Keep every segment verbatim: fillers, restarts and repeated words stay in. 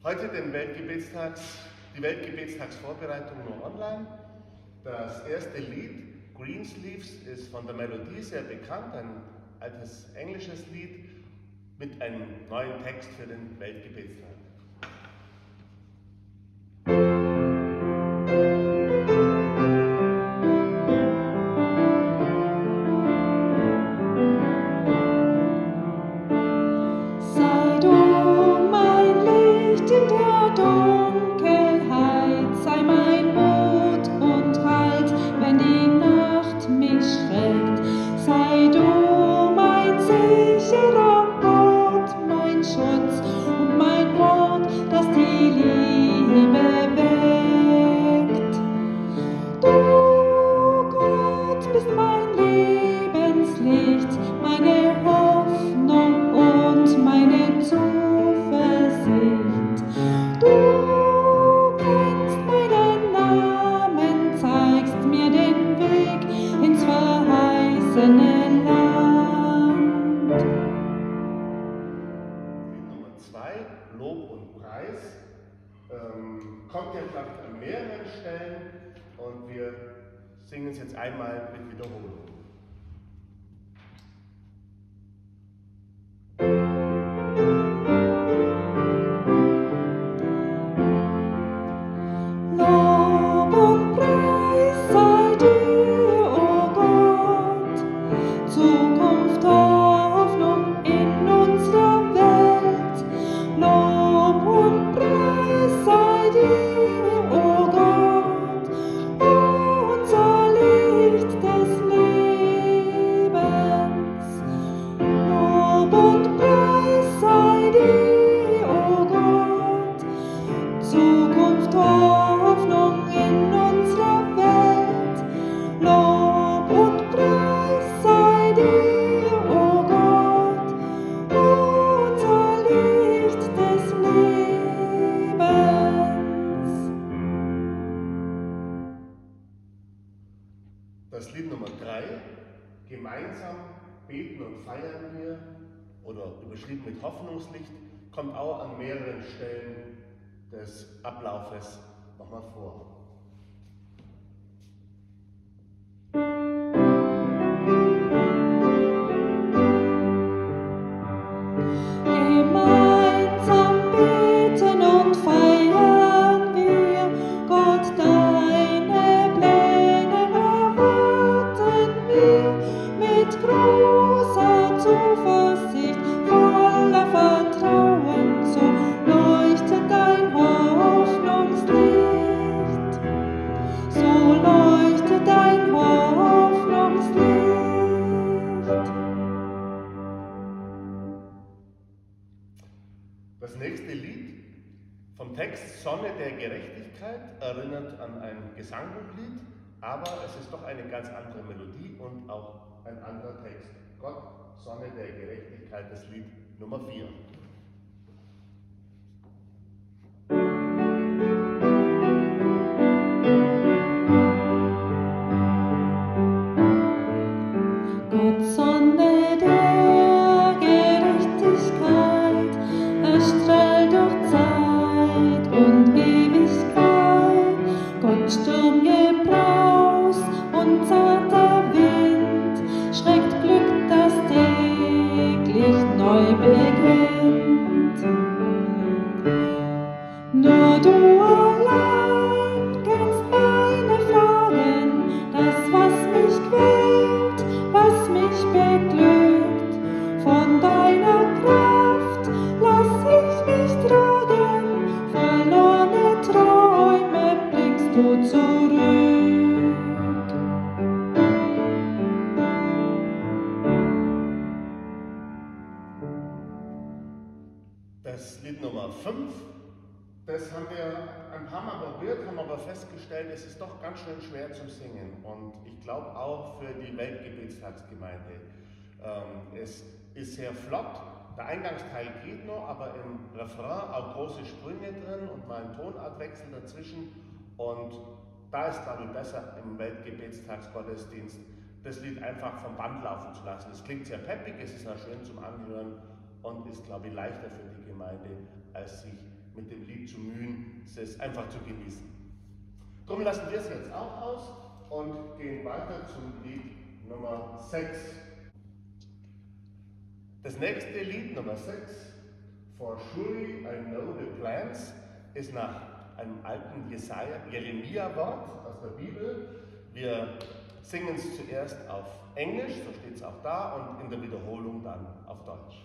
Heute den Weltgebetstags, die Weltgebetstagsvorbereitung nur online. Das erste Lied, Greensleeves, ist von der Melodie sehr bekannt, ein altes englisches Lied mit einem neuen Text für den Weltgebetstag. Lob und Preis ähm, kommt ja vielleicht an mehreren Stellen und wir singen es jetzt einmal mit Wiederholung. Lob und Preis sei dir, o Gott, Zukunft, Hoffnung in unserer Welt. Lob und Preis sei dir, o Gott, unser Licht des Lebens. Lob und Preis sei dir, o Gott, Zukunft, Hoffnung in unserer Welt. Lob und Preis sei dir, o Gott, unser Licht des Lebens. Das Lied Nummer drei, gemeinsam beten und feiern wir, oder überschrieben mit Hoffnungslicht, kommt auch an mehreren Stellen des Ablaufes nochmal vor. Gemeinsam beten und feiern wir, Gott, deine Pläne erwarten wir mit großer Zuversicht, voller Vertrauen, so leuchtet dein Hoffnungslicht, so leuchtet dein Hoffnungslicht. Das nächste Lied vom Text Sonne der Gerechtigkeit erinnert an ein Gesangbuchlied, aber es ist doch eine ganz andere Melodie und auch ein anderer Text. Gott, Sonne der Gerechtigkeit, das Lied Nummer vier. Gott, Sonne der Gerechtigkeit, erstrahlt durch Zeit und Ewigkeit. Gott, Sturmgebraus und zarter Wind, schreckt Glück, das täglich neu beginnt. Nur du allein kennst meine Fragen, das, was mich quält, was mich beglückt. Von deiner Kraft lass ich mich tragen, verlorene Träume bringst du zurück. Das Lied Nummer fünf, das haben wir ein paar Mal probiert, haben aber festgestellt, es ist doch ganz schön schwer zu singen. Und ich glaube auch für die Weltgebetstagsgemeinde. Ähm, es ist sehr flott, der Eingangsteil geht noch, aber im Refrain auch große Sprünge drin und mal ein Tonartwechsel dazwischen. Und da ist, glaube ich, besser im Weltgebetstagsgottesdienst das Lied einfach vom Band laufen zu lassen. Es klingt sehr peppig, es ist auch schön zum Anhören und ist, glaube ich, leichter für die Gemeinde, als sich mit dem Lied es einfach zu genießen. Darum lassen wir es jetzt auch aus und gehen weiter zum Lied Nummer sechs. Das nächste Lied, Nummer sechs, For Surely I Know the Plans, ist nach einem alten Jesaja, Jeremia-Wort aus der Bibel. Wir singen es zuerst auf Englisch, so steht es auch da, und in der Wiederholung dann auf Deutsch.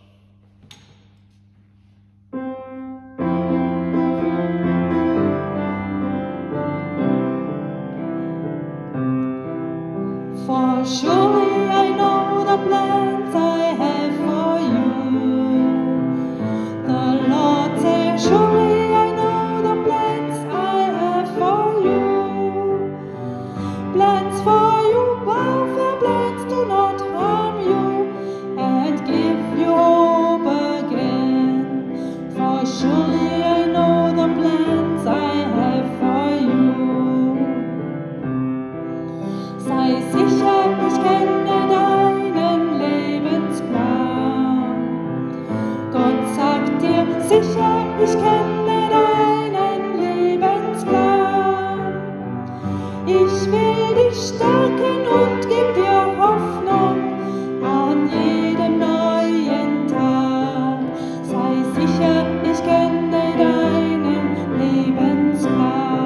For surely I know the plans I have for you. The Lord said, surely I know the plans I have for you. Plans for you, welfare plans, do not harm you and give you hope again. For surely I know the plans I have for you. Sei sicher, ich kenne deinen Lebensplan. Gott sagt dir sicher, ich kenne deinen Lebensplan. Ich will dich stärken und gib dir Hoffnung an jedem neuen Tag. Sei sicher, ich kenne deinen Lebensplan.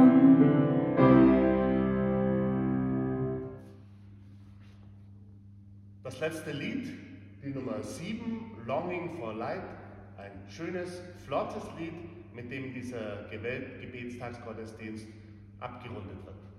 Das letzte Lied, die Nummer sieben, Longing for Light, ein schönes, flottes Lied, mit dem dieser Gebetstagsgottesdienst abgerundet wird.